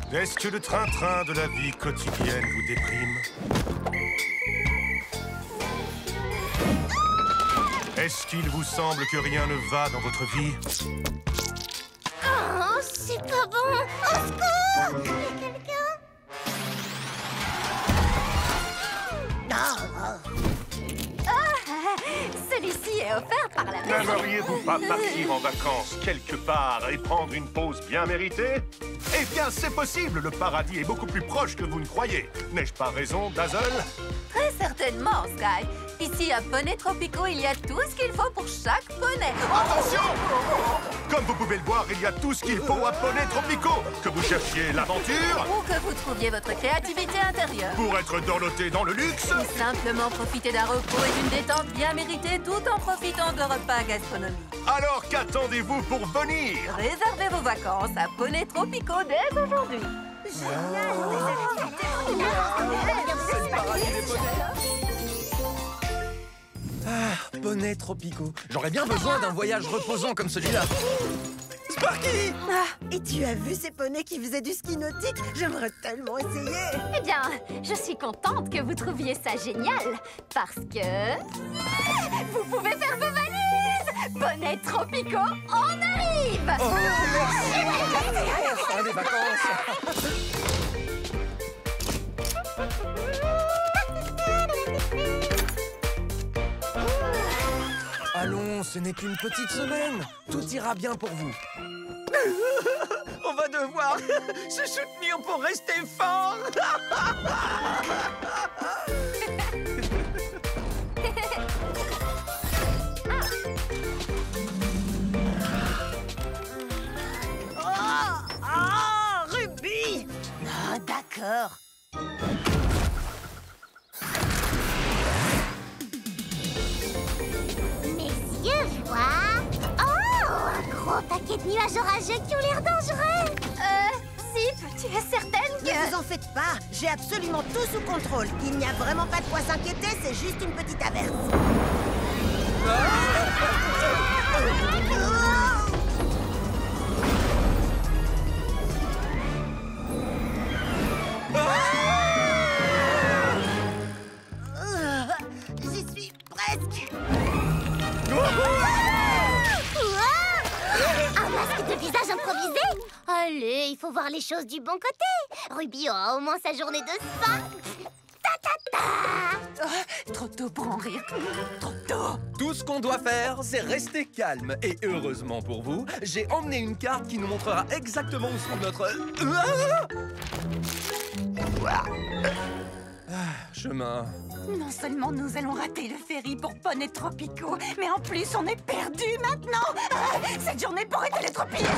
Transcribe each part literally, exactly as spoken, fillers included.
Est-ce que le train-train de la vie quotidienne vous déprime? Est-ce qu'il vous semble que rien ne va dans votre vie? Oh, c'est pas bon! Au secours! Y a quelqu'un? Celui-ci est offert par la maison. N'aimeriez-vous pas partir en vacances quelque part et prendre une pause bien méritée? Eh bien, c'est possible. Le paradis est beaucoup plus proche que vous ne croyez. N'ai-je pas raison, Dazzle? Très certainement, Sky. Ici, à Poney Tropico, il y a tout ce qu'il faut pour chaque poney. Attention! Comme vous pouvez le voir, il y a tout ce qu'il faut à Poney Tropico. Que vous cherchiez l'aventure, Ou que vous trouviez votre créativité intérieure. pour être dorloté dans le luxe, Ou simplement profiter d'un repos et d'une détente bien méritée tout en profitant de repas gastronomiques. alors qu'attendez-vous pour venir? Réservez vos vacances à Poney Tropico dès aujourd'hui. Ah, Poney Tropico. J'aurais bien besoin d'un voyage reposant comme celui-là. Sparky! Ah, et tu as vu ces poneys qui faisaient du ski nautique? J'aimerais tellement essayer. Eh bien, je suis contente que vous trouviez ça génial, parce que... vous pouvez faire vos valises! Poney Tropico, on arrive! Oh, merci! Enfin, des vacances! Allons, ce n'est qu'une petite semaine. Tout ira bien pour vous. On va devoir se soutenir pour rester fort. Oh, oh, Ruby! Ah, d'accord. Mes yeux voient... Oh, un gros paquet de nuages orageux qui ont l'air dangereux. Euh, Zip, tu es certaine que... Ne vous en faites pas, j'ai absolument tout sous contrôle. Il n'y a vraiment pas de quoi s'inquiéter, c'est juste une petite averse. J'y suis presque. Un masque de visage improvisé? Allez, il faut voir les choses du bon côté. Ruby aura au moins sa journée de spa. Ta ta ta. Oh, trop tôt pour en rire. Trop tôt. Tout ce qu'on doit faire, c'est rester calme. Et heureusement pour vous, j'ai emmené une carte qui nous montrera exactement où se trouve notre... Ah, chemin. Non seulement nous allons rater le ferry pour Poney Tropico, mais en plus on est perdus maintenant. Ah, cette journée pourrait aller trop pire.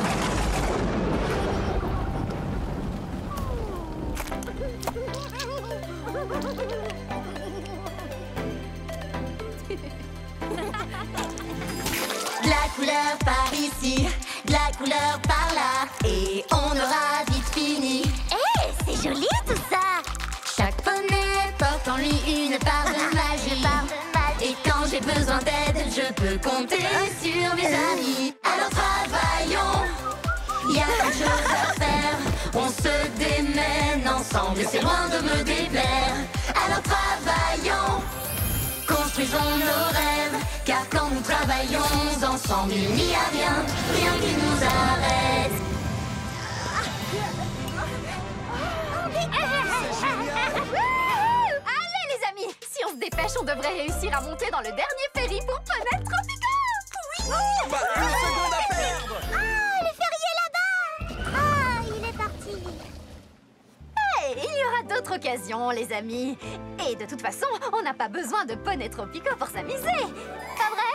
De la couleur par ici, de la couleur par là, et on aura vite fini. Hé, c'est joli tout ça. Chaque poney porte en lui une part de magie. Et quand j'ai besoin d'aide, je peux compter sur mes amis. Alors travaillons, il y a quelque chose à faire. On se démène ensemble et c'est loin de me déplaire. Alors travaillons, construisons nos rêves. Car quand nous travaillons ensemble, il n'y a rien, rien qui nous arrête. Allez les amis, si on se dépêche, on devrait réussir à monter dans le dernier ferry pour Poney Tropico. Oui. Pas une seconde à perdre! Ah, le ferry est là-bas. Ah, il est parti. Hey, il y aura d'autres occasions, les amis. Et de toute façon, on n'a pas besoin de Poney Tropico pour s'amuser. Pas vrai?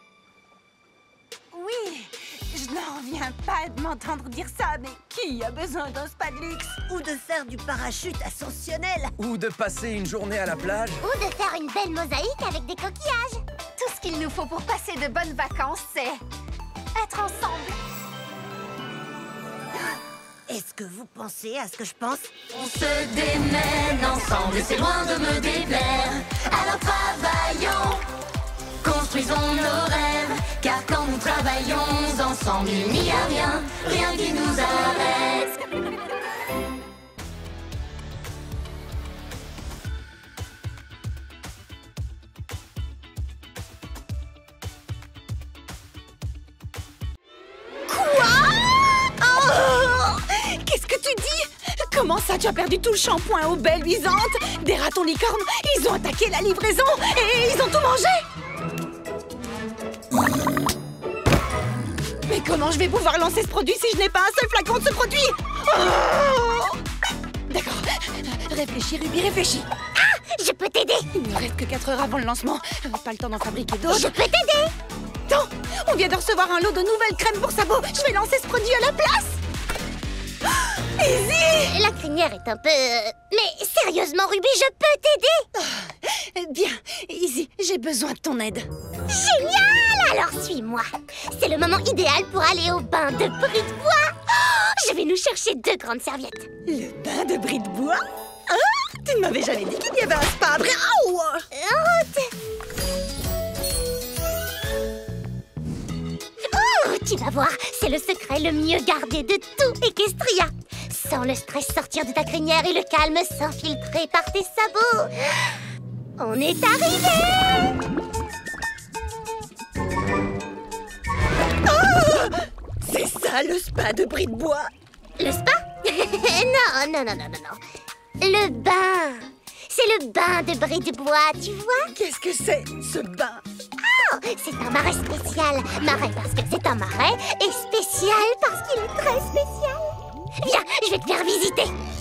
Oui, je n'en reviens pas de m'entendre dire ça, mais qui a besoin d'un spa de luxe? Ou de faire du parachute ascensionnel. Ou de passer une journée à la plage. Ou de faire une belle mosaïque avec des coquillages. Tout ce qu'il nous faut pour passer de bonnes vacances, c'est être ensemble. Est-ce que vous pensez à ce que je pense? On se démène ensemble et c'est loin de me déplaire. Alors travaillons, construisons nos rêves. Car quand nous travaillons ensemble, il n'y a rien, rien qui nous arrête. Comment ça, tu as perdu tout le shampoing aux baies luisantes? Des ratons licornes, ils ont attaqué la livraison et ils ont tout mangé. Mais comment je vais pouvoir lancer ce produit si je n'ai pas un seul flacon de ce produit? Oh! D'accord. Réfléchis, Ruby, réfléchis. Ah, je peux t'aider. Il ne reste que quatre heures avant le lancement. Pas le temps d'en fabriquer d'autres. Je peux t'aider. Attends, on vient de recevoir un lot de nouvelles crèmes pour sabots. Je vais lancer ce produit à la place. Izzy! La crinière est un peu... Mais sérieusement, Ruby, je peux t'aider. Oh, bien, Izzy, j'ai besoin de ton aide. Génial! Alors suis-moi. C'est le moment idéal pour aller au bain de bris de bois. Oh, je vais nous chercher deux grandes serviettes. Le bain de bris de bois? Ah, tu ne m'avais jamais dit qu'il y avait un spa après. Oh, oh, tu vas voir, c'est le secret le mieux gardé de tout Equestria. Sans le stress sortir de ta crinière et le calme s'infiltrer par tes sabots. On est arrivé! oh C'est ça le spa de bris de bois? Le spa? Non, non, non, non, non, non. Le bain. C'est le bain de bris de bois, tu vois? Qu'est-ce que c'est, ce bain? Oh, c'est un marais spécial. Marais parce que c'est un marais et spécial parce qu'il est très spécial. Viens, je vais te faire visiter.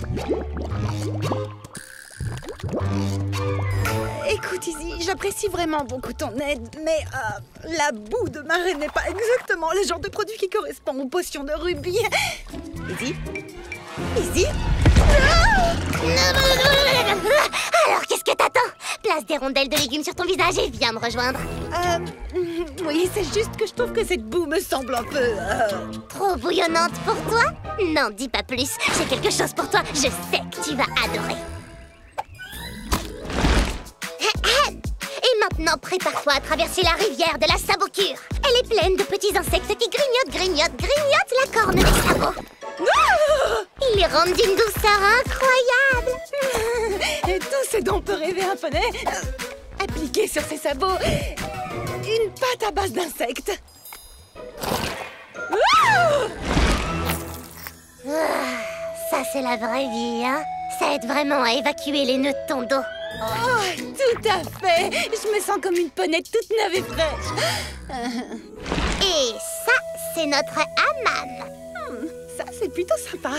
Écoute, Izzy, j'apprécie vraiment beaucoup ton aide, mais euh, la boue de marée n'est pas exactement le genre de produit qui correspond aux potions de Ruby. Izzy? Izzy? Alors, qu'est-ce que t'attends? Place des rondelles de légumes sur ton visage et viens me rejoindre. Euh... Oui, c'est juste que je trouve que cette boue me semble un peu... Euh... Trop bouillonnante pour toi? Non, dis pas plus. J'ai quelque chose pour toi. Je sais que tu vas adorer. Et maintenant, prépare-toi à traverser la rivière de la sabocure. Elle est pleine de petits insectes qui grignotent, grignotent, grignotent la corne des sabots. Ils les rendent d'une douceur incroyable. Et tout ce dont peut rêver un poney, euh, appliqué sur ses sabots, une pâte à base d'insectes. Ça, c'est la vraie vie, hein? Ça aide vraiment à évacuer les nœuds de ton dos. Oh, tout à fait. Je me sens comme une ponette toute neuve et fraîche. Et ça, c'est notre hammam. Hmm, ça, c'est plutôt sympa.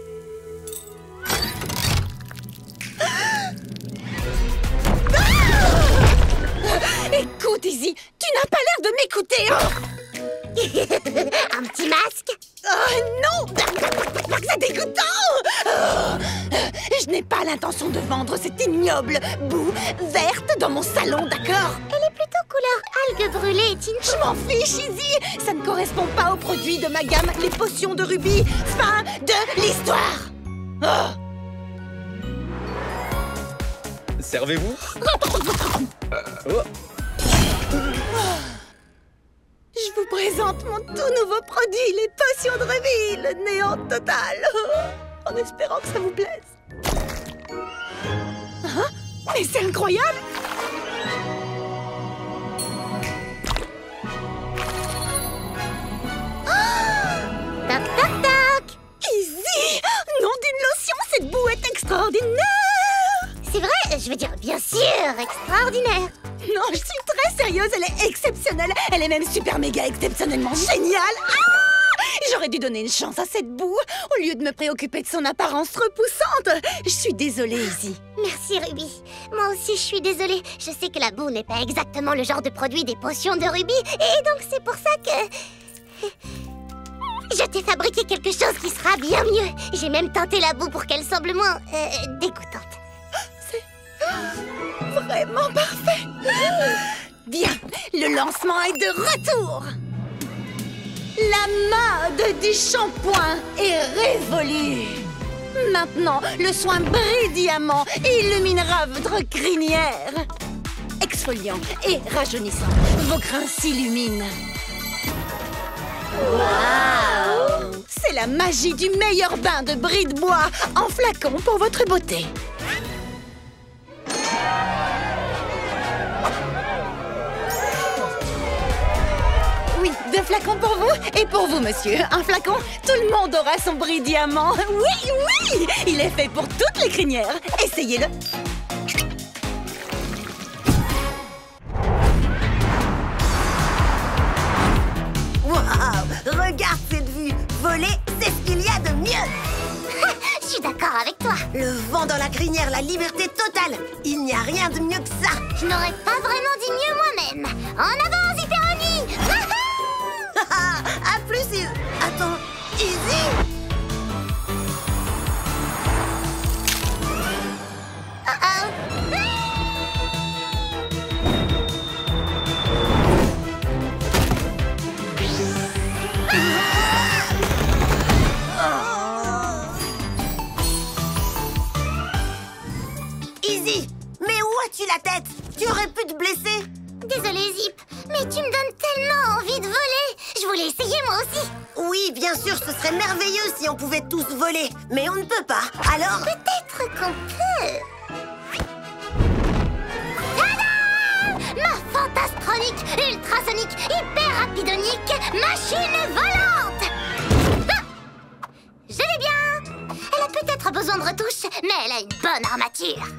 Écoute, Izzy, tu n'as pas l'air de m'écouter. Un petit masque? Oh non! C'est dégoûtant! Oh, je n'ai pas l'intention de vendre cette ignoble boue verte dans mon salon, d'accord? Elle est plutôt couleur algue brûlée, Tinko. Je m'en fiche, Izzy! Ça ne correspond pas aux produits de ma gamme, les potions de Ruby. Fin de l'histoire! Oh. Servez-vous. Oh. Je vous présente mon tout nouveau produit, les potions de Ruby, le néant total. En espérant que ça vous plaise. Hein? Mais c'est incroyable! Toc, toc, toc! Izzy! Nom d'une lotion, cette boue est extraordinaire! C'est vrai, je veux dire, bien sûr, extraordinaire. Non, je suis très sérieuse, elle est exceptionnelle. Elle est même super méga exceptionnellement géniale. Ah! J'aurais dû donner une chance à cette boue au lieu de me préoccuper de son apparence repoussante. Je suis désolée, Izzy. Merci, Ruby. Moi aussi, je suis désolée. Je sais que la boue n'est pas exactement le genre de produit des potions de Ruby, et donc c'est pour ça que... Je t'ai fabriqué quelque chose qui sera bien mieux. J'ai même tenté la boue pour qu'elle semble moins euh, dégoûtante. C'est vraiment parfait. Bien, le lancement est de retour. La mode du shampoing est révolue. Maintenant, le soin brillamment illuminera votre crinière. Exfoliant et rajeunissant, vos grains s'illuminent. Wow! C'est la magie du meilleur bain de bris de bois en flacon pour votre beauté. Oui, Deux flacons pour vous et pour vous, monsieur. Un flacon, tout le monde aura son bris diamant. Oui, oui! Il est fait pour toutes les crinières. Essayez-le. Waouh! Regarde cette vue! Voler, c'est ce qu'il y a de mieux! Je suis d'accord avec toi. Le vent dans la crinière, la liberté totale! Il n'y a rien de mieux que ça! Je n'aurais pas vraiment dit mieux moi-même. En avant, Zipperoni! À plus, Iz... Attends, Izzy! Uh-oh. Izzy, mais où as-tu la tête? Tu aurais pu te blesser. Désolée, Zip, mais tu me donnes tellement envie de voler. Je voulais essayer moi aussi. Oui, bien sûr, ce serait merveilleux si on pouvait tous voler. Mais on ne peut pas. Alors... Peut-être qu'on peut. Tada! Ma fantastronique, ultrasonique, hyper rapidonique machine volante! Ah! Je vais bien. Elle a peut-être besoin de retouches, mais elle a une bonne armature.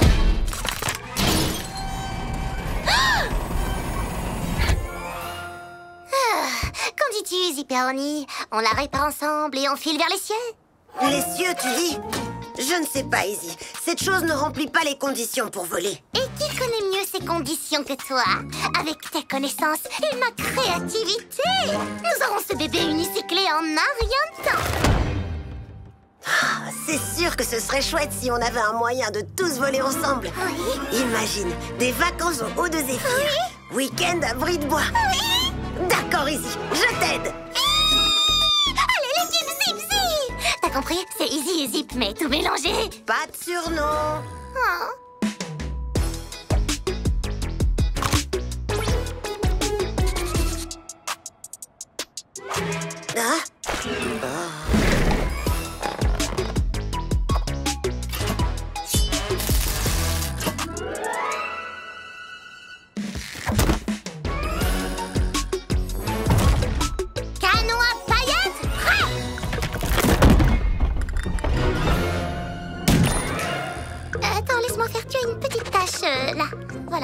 Qu'en dis-tu, Zipperoni? On la répare ensemble et on file vers les cieux? Les cieux, tu dis? Je ne sais pas, Izzy. Cette chose ne remplit pas les conditions pour voler. Et qui connaît mieux ces conditions que toi? Avec tes connaissances et ma créativité, nous aurons ce bébé unicyclé en un rien de temps. Ah, c'est sûr que ce serait chouette si on avait un moyen de tous voler ensemble. Oui. Imagine, des vacances au haut de Zéphyr. Oui. Week-end à Bris de Bois. Oui. D'accord, Izzy, je t'aide. Allez, l'équipe Zip Zip! T'as compris? C'est Izzy et Zip, mais tout mélangé. Pas de surnom. Oh. Ah. Canon à paillettes, prêt! Attends, laisse-moi faire. Tu as une petite tache euh, là. Voilà.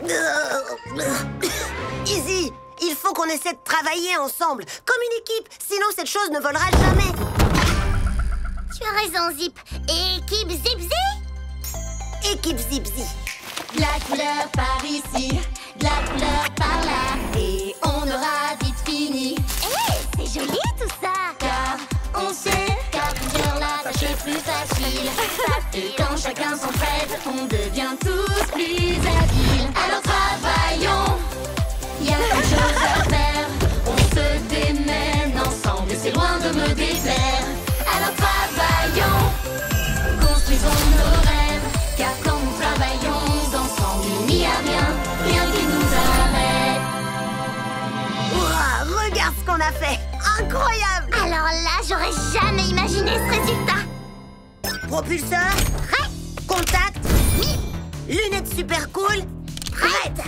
Izzy, il faut qu'on essaie de travailler ensemble, comme une équipe, sinon cette chose ne volera jamais. Tu as raison, Zip. Équipe Zip Zip? Équipe Zip Zip. De la couleur par ici, de la couleur par là, et on aura vite fini. Hé, c'est joli tout ça. Car on sait qu'à plusieurs la tâche est plus facile. Et quand chacun s'entraide, on devient tous plus habiles. Alors travaillons, il y a quelque chose à faire. On se démène ensemble et c'est loin de me déplaire. Alors travaillons, construisons nos rêves. Car quand nous travaillons ensemble, il n'y a rien, rien qui nous arrête. Ouah, regarde ce qu'on a fait. Incroyable. Alors là, j'aurais jamais imaginé ce résultat. Propulseur. Prêt? Contact. Oui. Lunettes super cool. Prête.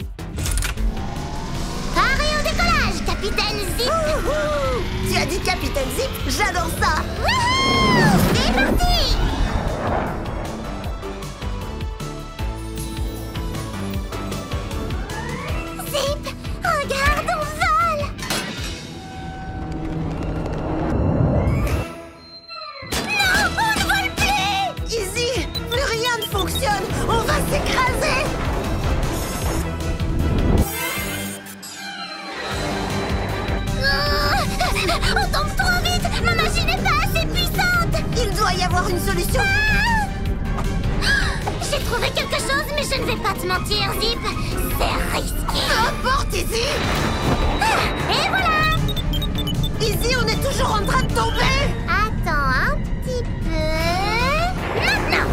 Paré au décollage, Capitaine Zip. Ouhou. Tu as dit Capitaine Zip? J'adore ça. Wouhou! C'est parti. Zip, regarde, on vole. Non, on ne vole plus. Izzy, plus rien ne fonctionne. On va s'écraser. Oh, on tombe trop vite. Ma machine n'est pas assez puissante. Il doit y avoir une solution. Ah! J'ai trouvé quelque chose, mais je ne vais pas te mentir, Zip. C'est risqué. N'importe, Izzy. Ah, et voilà. Izzy, on est toujours en train de tomber. Attends un petit peu. Maintenant.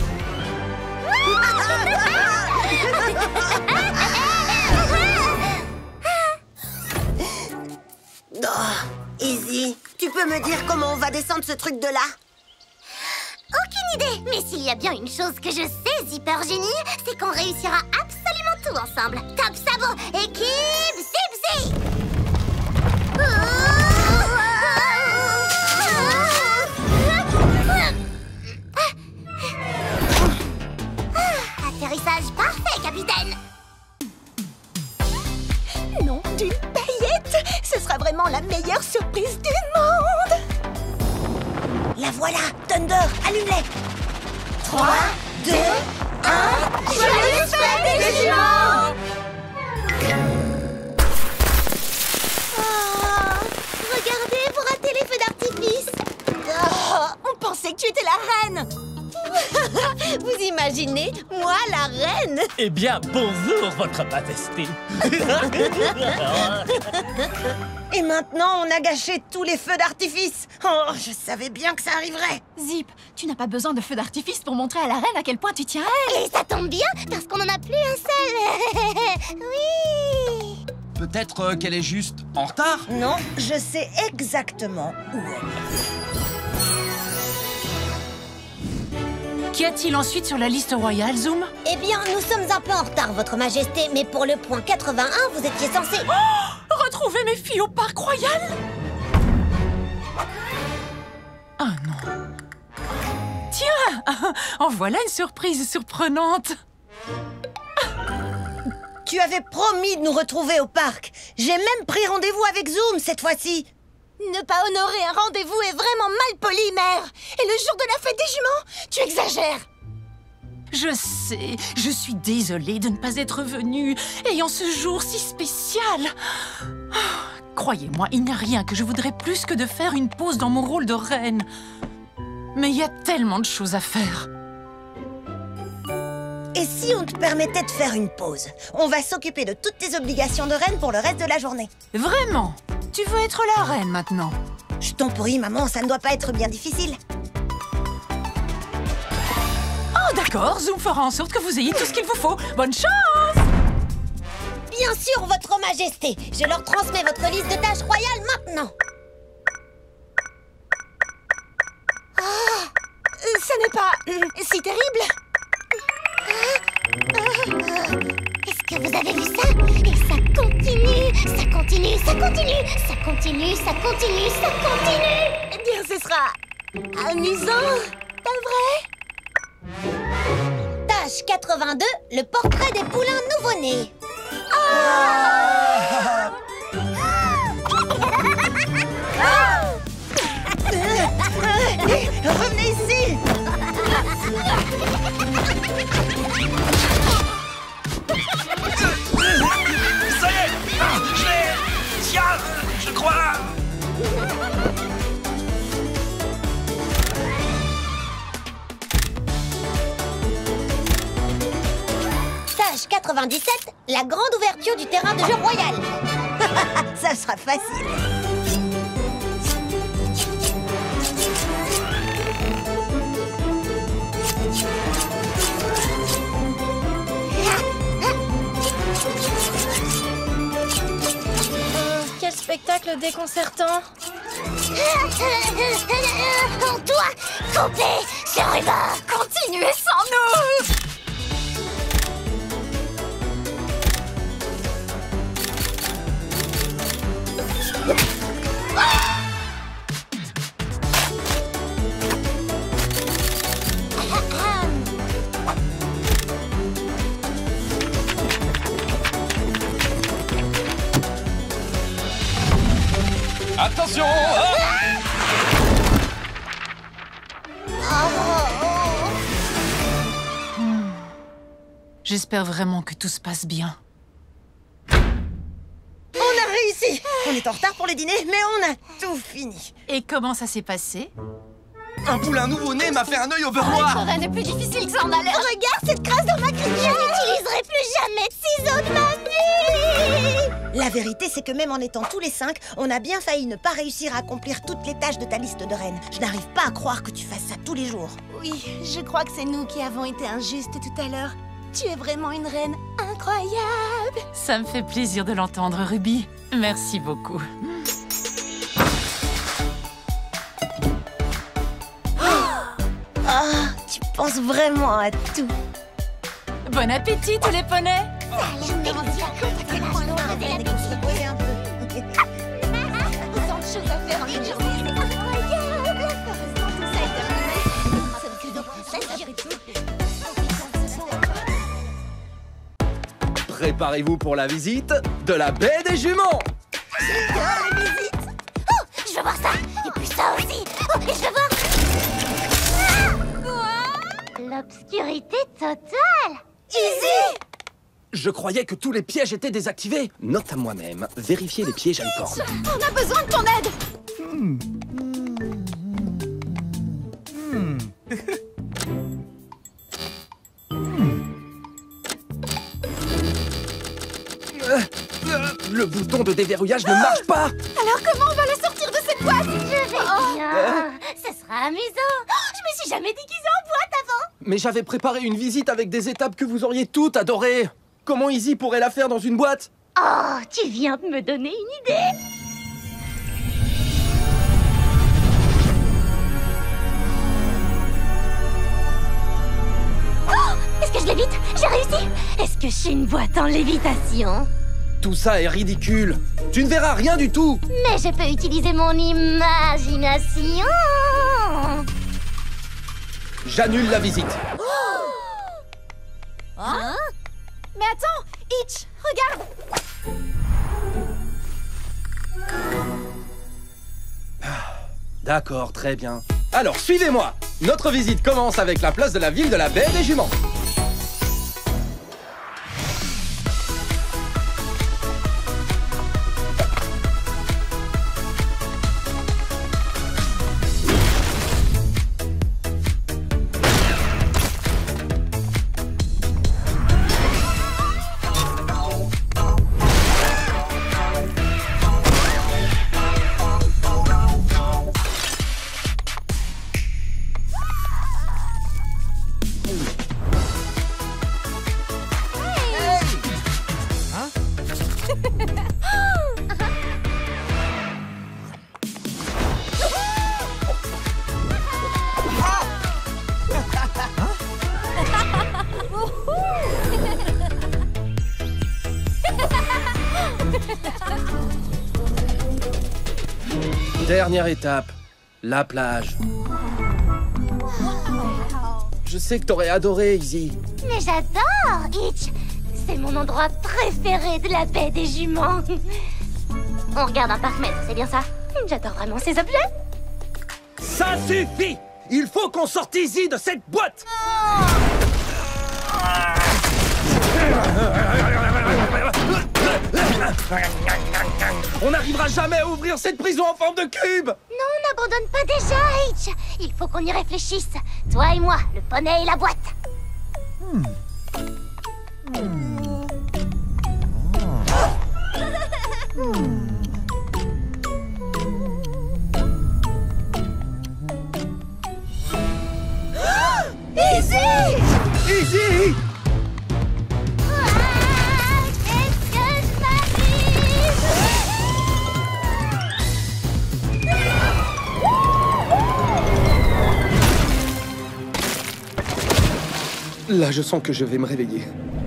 Oh, Izzy, tu peux me dire comment on va descendre ce truc de là? Aucune idée. Mais s'il y a bien une chose que je sais, Zipper Génie, c'est qu'on réussira absolument tout ensemble. Top sabot, équipe Zip Zip. meilleure surprise du monde! La voilà! Thunder, allume-les! trois, deux, un... Joyeuse fête des juments! Oh, regardez, vous ratez les feux d'artifice. Oh, on pensait que tu étais la reine! Vous imaginez, moi la reine? Eh bien, bonjour, votre majesté. Et maintenant, on a gâché tous les feux d'artifice. Oh, je savais bien que ça arriverait. Zip, tu n'as pas besoin de feu d'artifice pour montrer à la reine à quel point tu tiens à elle. Et ça tombe bien, parce qu'on en a plus un seul. Oui. Peut-être euh, qu'elle est juste en retard? Non, je sais exactement où elle est. Qu'y a-t-il ensuite sur la liste royale, Zoom? Eh bien, nous sommes un peu en retard, votre majesté, mais pour le point quatre-vingt-un, vous étiez censé... Oh! Retrouver mes filles au parc royal? Ah non. Tiens! En voilà une surprise surprenante. Tu avais promis de nous retrouver au parc. J'ai même pris rendez-vous avec Zoom cette fois-ci. Ne pas honorer un rendez-vous est vraiment mal poli, mère! Et le jour de la fête des juments, tu exagères! Je sais, je suis désolée de ne pas être venue, ayant ce jour si spécial. Oh, croyez-moi, il n'y a rien que je voudrais plus que de faire une pause dans mon rôle de reine. Mais il y a tellement de choses à faire. Et si on te permettait de faire une pause? On va s'occuper de toutes tes obligations de reine pour le reste de la journée. Vraiment? Tu veux être la reine maintenant? Je t'en prie, maman, ça ne doit pas être bien difficile. Oh d'accord, Zoom fera en sorte que vous ayez tout ce qu'il vous faut. Bonne chance! Bien sûr, votre majesté. Je leur transmets votre liste de tâches royales maintenant. Ah, ce n'est pas euh, si terrible. Est-ce que vous avez vu ça? Et ça continue, ça continue, ça continue, ça continue, ça continue, ça continue. Eh bien, ce sera amusant, pas vrai? Tâche quatre-vingt-deux, le portrait des poulains nouveau-nés. Ah Revenez ici! Ça y est! Je l'ai! Tiens! Je crois! Tâche quatre-vingt-dix-sept, la grande ouverture du terrain de jeu royal. Ça sera facile. Quel spectacle déconcertant! On doit couper ce ruban. Continuez sans nous! Attention! Hmm. J'espère vraiment que tout se passe bien. On a réussi! On est en retard pour le dîner, mais on a tout fini. Et comment ça s'est passé? Un poulain nouveau-né m'a fait un œil au beurre Être noir! reine est plus difficile que ça en a l'air. Regarde cette crasse dans ma crinière. Je n'utiliserai plus jamais de ciseaux de ma vie. La vérité, c'est que même en étant tous les cinq, on a bien failli ne pas réussir à accomplir toutes les tâches de ta liste de reine. Je n'arrive pas à croire que tu fasses ça tous les jours. Oui, je crois que c'est nous qui avons été injustes tout à l'heure. Tu es vraiment une reine incroyable. Ça me fait plaisir de l'entendre, Ruby. Merci beaucoup. Ah, tu penses vraiment à tout. Bon appétit, tous les poneys! Je me rends bien compte à quel point on avait la Se poser un peu. Autant de choses à faire en une journée, c'est incroyable. Heureusement, tout ça est terminé. Sauf que donc, ça dirait tout. Préparez-vous pour la visite de la baie des juments! J'adore les visites. Obscurité totale. Izzy! Je croyais que tous les pièges étaient désactivés. Note à moi-même, vérifier les pièges à licorne. On a besoin de ton aide. Hmm. Hmm. Euh, euh, le bouton de déverrouillage ne marche pas. Alors comment on va la sortir de cette boîte? Je vais bien. Ce sera amusant. Je me suis jamais déguisée en boîte avant. Mais j'avais préparé une visite avec des étapes que vous auriez toutes adorées. Comment Izzy pourrait la faire dans une boîte? Oh, tu viens de me donner une idée. Oh, est-ce que je lévite? J'ai réussi. Est-ce que je suis une boîte en lévitation? Tout ça est ridicule. Tu ne verras rien du tout. Mais je peux utiliser mon imagination. J'annule la visite. Hein? Mais attends, Itch, regarde. D'accord, très bien. Alors, suivez-moi. Notre visite commence avec la place de la ville de la Baie des Juments. Dernière étape, la plage. Je sais que t'aurais adoré, Izzy. Mais j'adore, Itch. C'est mon endroit préféré de la baie des juments. On regarde un parc-mètre, c'est bien ça? J'adore vraiment ces objets. Ça suffit! Il faut qu'on sorte Izzy de cette boîte! On n'arrivera jamais à ouvrir cette prison en forme de cube! Non, on n'abandonne pas déjà, Itch. Il faut qu'on y réfléchisse. Toi et moi, le poney et la boîte. Hmm. Hmm. Izzy! Izzy! Qu'est-ce que je m'amuse! Là, je sens que je vais me réveiller.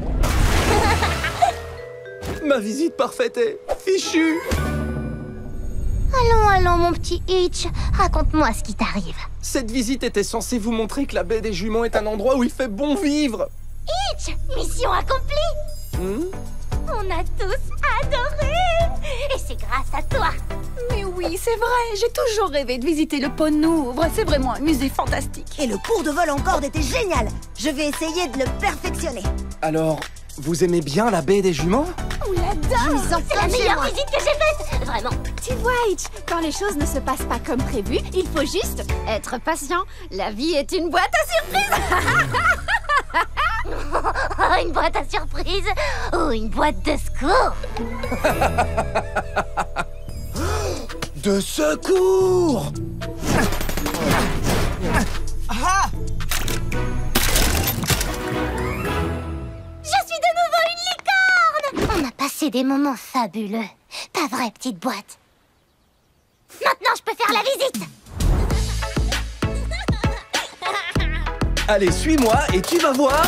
Ma visite parfaite est fichue. Allons, allons, mon petit Itch. Raconte-moi ce qui t'arrive. Cette visite était censée vous montrer que la baie des Juments est un endroit où il fait bon vivre. Itch, mission accomplie. Hmm? On a tous adoré. Et c'est grâce à toi. Mais oui, c'est vrai, j'ai toujours rêvé de visiter le Pont Nouvre. C'est vraiment un musée fantastique. Et le cours de vol en corde était génial. Je vais essayer de le perfectionner. Alors, vous aimez bien la baie des Juments? On l'adore. Je me sens C'est la comme chez meilleure moi. visite que j'ai faite. Vraiment. Tu vois, Itch, quand les choses ne se passent pas comme prévu, il faut juste être patient. La vie est une boîte à surprises. Une boîte à surprise ou une boîte de secours. De secours! Ah! Je suis de nouveau une licorne. On a passé des moments fabuleux. Pas vrai, petite boîte? Maintenant, je peux faire la visite. Allez, suis-moi et tu vas voir.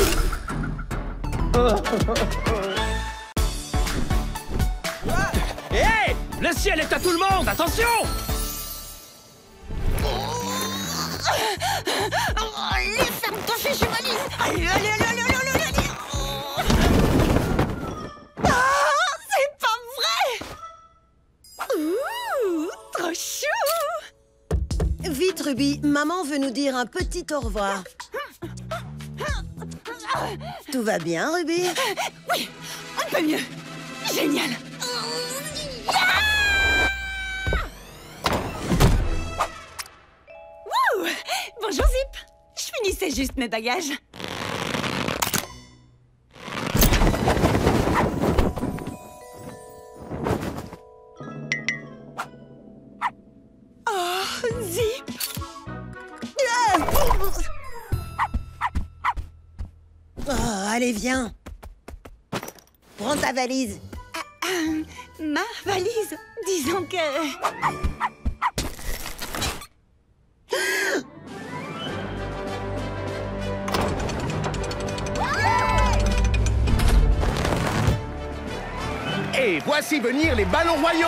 Hé hey, le ciel est à tout le monde, attention! Allez, ferme-toi, je m'alise. Allez, allez, allez, allez, allez, allez. Ah, c'est pas vrai. Ouh, trop chou. Vite, Ruby, maman veut nous dire un petit au revoir. Tout va bien, Ruby? Oui, un peu mieux. Génial. Wouh! Bonjour, Zip. Je finissais juste mes bagages. Oh, Zip. Oh, allez, viens. Prends ta valise. Ah, euh, ma valise. Disons que... Et voici venir les ballons royaux.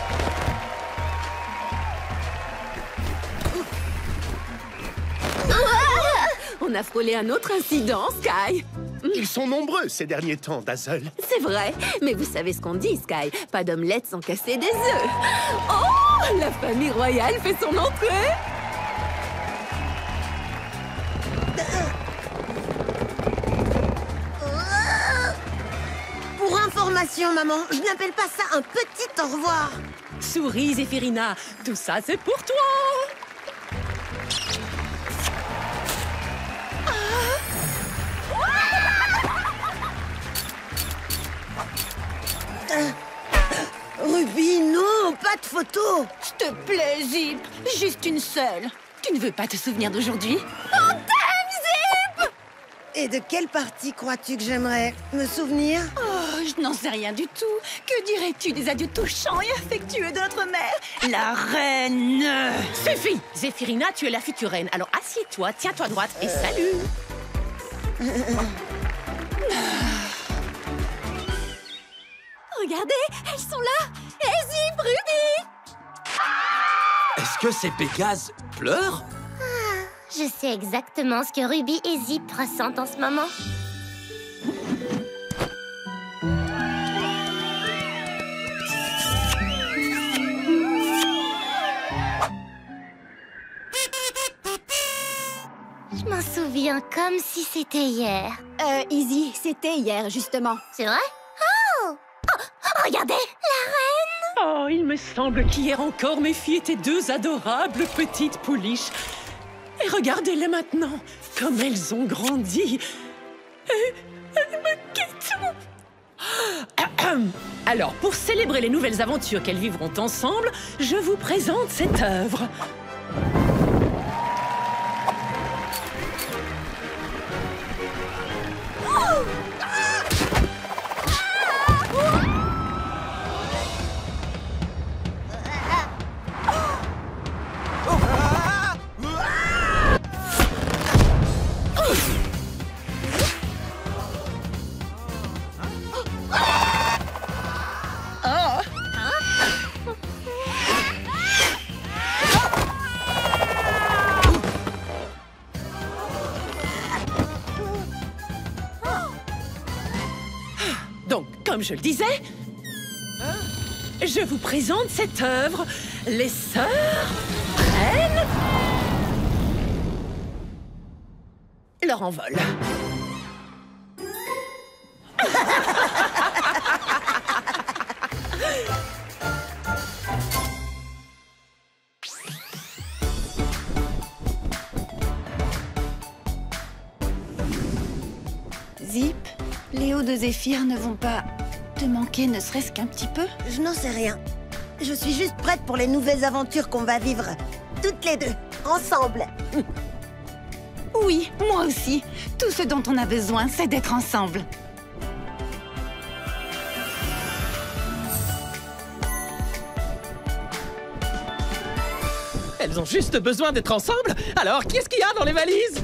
On a frôlé un autre incident, Sky. Ils sont nombreux ces derniers temps, Dazzle. C'est vrai, mais vous savez ce qu'on dit, Sky. Pas d'omelette sans casser des œufs. Oh, la famille royale fait son entrée. Pour information, maman, je n'appelle pas ça un petit au revoir. Souris, Zéphirina, tout ça c'est pour toi. Ruby, non, pas de photo. S'il te plaît, Zip. Juste une seule. Tu ne veux pas te souvenir d'aujourd'hui? On t'aime, Zip! Et de quelle partie crois-tu que j'aimerais me souvenir? Oh, je n'en sais rien du tout. Que dirais-tu des adieux touchants et affectueux de notre mère, la reine? Suffit! Zéphirina, tu es la future reine. Alors assieds-toi, tiens-toi droite et salut! Regardez, elles sont là. Et Zip, Ruby. Est-ce que ces Pégases pleurent? Je sais exactement ce que Ruby et Zip ressentent en ce moment. Je m'en souviens comme si c'était hier. Euh, Izzy, c'était hier, justement. C'est vrai? Oh! Oh! Regardez! La reine! Oh, il me semble qu'hier encore, mes filles étaient deux adorables petites pouliches. Et regardez-les maintenant, comme elles ont grandi. Et elles me quittent. Alors, pour célébrer les nouvelles aventures qu'elles vivront ensemble, je vous présente cette œuvre. Donc, comme je le disais, je vous présente cette œuvre, les sœurs reines leur envol. Zip, Léo de Zéphyr ne vont pas te manquer ne serait-ce qu'un petit peu? Je n'en sais rien. Je suis juste prête pour les nouvelles aventures qu'on va vivre. Toutes les deux, ensemble. Oui, moi aussi. Tout ce dont on a besoin, c'est d'être ensemble. Elles ont juste besoin d'être ensemble. Alors, qu'est-ce qu'il y a dans les valises?